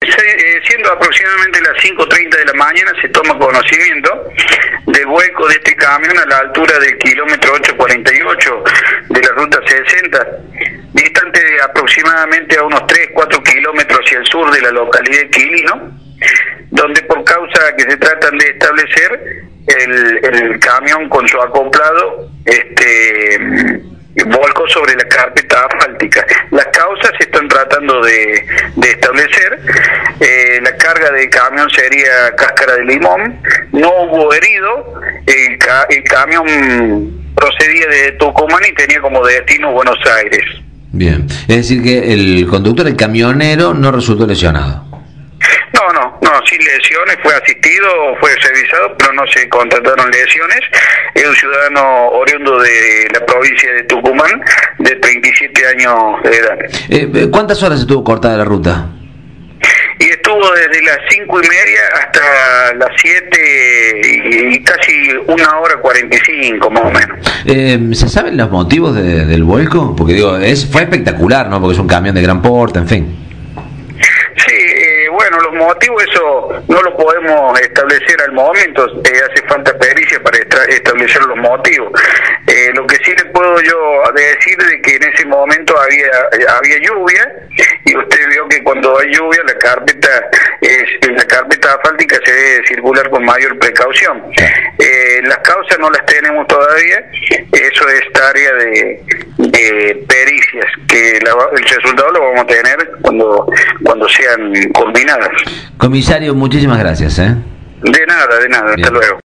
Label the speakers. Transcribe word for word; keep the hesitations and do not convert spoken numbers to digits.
Speaker 1: Se- eh, siendo aproximadamente las cinco treinta de la mañana, se toma conocimiento del vuelco de este camión a la altura del kilómetro ocho cuarenta y ocho de la ruta sesenta, distante de aproximadamente a unos tres cuatro kilómetros hacia el sur de la localidad de Quilino, donde por causa que se tratan de establecer, el, el camión con su acoplado este volcó sobre la carpeta asfáltica. Las causas se están tratando de, de establecer. Eh, la carga del camión sería cáscara de limón. No hubo herido. El, ca el camión procedía de Tucumán y tenía como destino Buenos Aires.
Speaker 2: Bien, es decir que el conductor, el camionero, no resultó lesionado.
Speaker 1: No, no, no, sin lesiones, fue asistido, fue revisado, pero no se constataron lesiones. Es un ciudadano oriundo de la provincia de Tucumán, de treinta y siete años de edad.
Speaker 2: Eh, ¿Cuántas horas estuvo cortada la ruta?
Speaker 1: Y estuvo desde las cinco y media hasta las siete y, y casi una hora cuarenta y cinco más o menos.
Speaker 2: Eh, ¿Se saben los motivos de, del vuelco? Porque digo, es, fue espectacular, ¿no? Porque es un camión de gran porte, en fin.
Speaker 1: Sí, eh, bueno, los motivos eso no lo podemos establecer al momento, eh, hace falta pericia para establecer los motivos. Eh, lo que sí le puedo yo decir de que en ese momento había había lluvia y usted vio que cuando hay lluvia la carpeta es, la carpeta asfáltica se debe circular con mayor precaución. Eh, las causas no las tenemos todavía, eso es tarea de, de pericias, que la, el resultado lo vamos a tener cuando cuando sean culminadas.
Speaker 2: Comisario, muchísimas gracias, ¿eh?
Speaker 1: De nada, de nada,
Speaker 2: Bien.
Speaker 1: hasta luego.